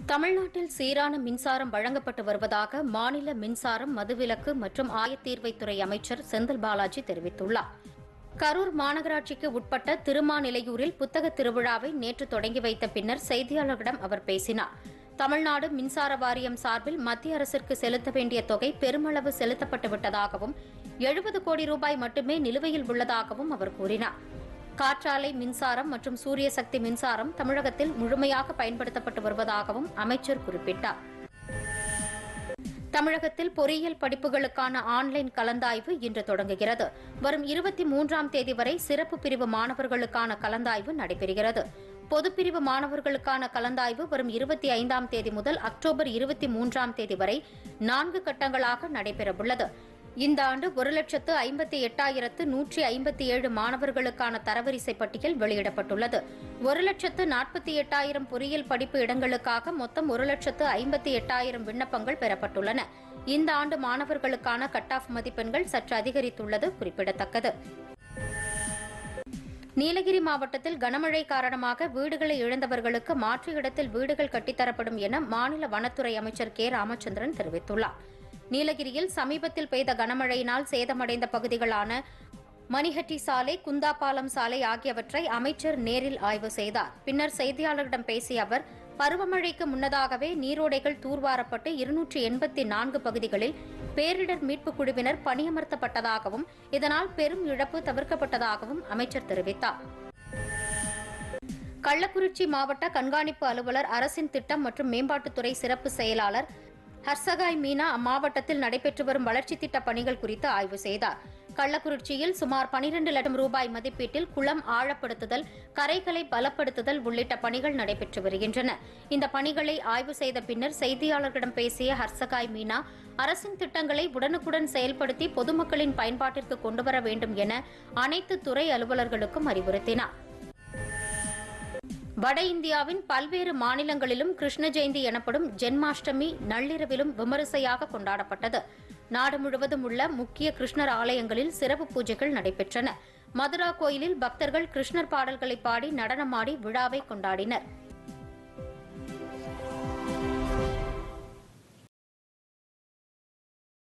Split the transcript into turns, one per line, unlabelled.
தமிழ்நாட்டில் சீரான மின்சாரம் வழங்கப்பட்டு வருவதாக மாநில மின்சாரம், மதுவிலக்கு மற்றும் ஆயத்தீர்வைத்துறை அமைச்சர் செந்தில் பாலாஜி தெரிவித்துள்ளார். கரூர் மாநகராட்சிக்கு உட்பட்ட திருமாநிலையூரில் புத்தக திருவிழாவை நேற்று தொடங்கி வைத்த பின்னர் செய்தியாளர்களிடம் அவர் பேசினார். தமிழ்நாடு மின்சார வாரியம் சார்பில் மத்திய அரசிற்கு செலுத்த வேண்டிய தொகை பெருமளவு செலுத்தப்பட்டு விட்டதாகவும் 70 கோடி ரூபாய் மட்டுமே நிலுவையில் உள்ளதாகவும் அவர் கூறினார். காற்றாலை மின்சாரம் மற்றும் சூரிய சக்தி மின்சாரம் தமிழகத்தில் முழுமையாக பயன்படுத்தப்பட்டு வருவதாகவும் அமைச்சர் குறிப்பிட்டார். தமிழகத்தில் பொறியியல் படிப்புகளுக்கான ஆன்லைன் கலந்தாய்வு இன்று தொடங்குகிறது. வரும் 23ஆம் தேதி வரை சிறப்பு பிரிவு மாணவர்களுக்கான கலந்தாய்வு நடைபெறுகிறது. பொதுப்பிரிவு மாணவர்களுக்கான கலந்தாய்வு வரும் 25ஆம் தேதி முதல் அக்டோபர் 23ஆம் தேதி வரை 4 கட்டங்களாக நடைபெறவுள்ளது. இந்த ஆண்டு 1,58,157 மாணவர்களுக்கான தரவரிசை பட்டியல் வெளியிடப்பட்டுள்ளது. 1,48,000 பொறியியல் படிப்பு இடங்களுக்காக மொத்தம் 1,58,000 விண்ணப்பங்கள் பெறப்பட்டுள்ளன. இந்த ஆண்டு மாணவர்களுக்கான கட் ஆஃப் மதிப்பெண்கள் சற்று அதிகரித்துள்ளது குறிப்பிடத்தக்கது. நீலகிரி மாவட்டத்தில் கனமழை காரணமாக வீடுகளை இழந்தவர்களுக்கு மாற்று இடத்தில் வீடுகள் கட்டித்தரப்படும் என மாநில வனத்துறை அமைச்சர் கே. ராமச்சந்திரன் தெரிவித்துள்ளார். நீலகிரியில் சமீபத்தில் பெய்த கனமழையினால் சேதமடைந்த பகுதிகளான மணிஹட்டி சாலை, குந்தாபாலம் சாலை ஆகியவற்றை அமைச்சர் நேரில் ஆய்வு செய்தார். பின்னர் செய்தியாளர்களிடம் பேசிய அவர், பருவமழைக்கு முன்னதாகவே நீரோடைகள் தூர்வாரப்பட்டு 284 பகுதிகளில் பேரிடர் மீட்புக் குழுவினர் பணியமர்த்தப்பட்டதாகவும் இதனால் பெரும் இழப்பு தவிர்க்கப்பட்டதாகவும் அமைச்சர் தெரிவித்தார். கள்ளக்குறிச்சி மாவட்ட கண்காணிப்பு அலுவலர், அரசின் திட்டம் மற்றும் மேம்பாட்டுத்துறை சிறப்பு செயலாளர் ஹர்சகாய் மீனா அம்மாவட்டத்தில் நடைபெற்று வரும் வளர்ச்சித் திட்டப் பணிகள் குறித்து ஆய்வு செய்தார். கள்ளக்குறிச்சியில் சுமார் 12 லட்சம் ரூபாய் மதிப்பீட்டில் குளம் ஆழப்படுத்துதல், கரைகளை பலப்படுத்துதல் உள்ளிட்ட பணிகள் நடைபெற்று வருகின்றன. இந்த பணிகளை ஆய்வு செய்த பின்னர் செய்தியாளர்களிடம் பேசிய ஹர்சகாய் மீனா, அரசின் திட்டங்களை உடனுக்குடன் செயல்படுத்தி பொதுமக்களின் பயன்பாட்டிற்கு கொண்டுவர வேண்டும் என அனைத்து துறை அலுவலர்களுக்கும் அறிவுறுத்தினார். வட இந்தியாவின் பல்வேறு மாநிலங்களிலும் கிருஷ்ண ஜெயந்தி எனப்படும் ஜென்மாஷ்டமி நள்ளிரவிலும் விமரிசையாக கொண்டாடப்பட்டது. நாடு முழுவதும் உள்ள முக்கிய கிருஷ்ணர் ஆலயங்களில் சிறப்பு பூஜைகள் நடைபெற்றன. மதுரா கோயிலில் பக்தர்கள் கிருஷ்ணர் பாடல்களை பாடி நடனமாடி விழாவை கொண்டாடினர்.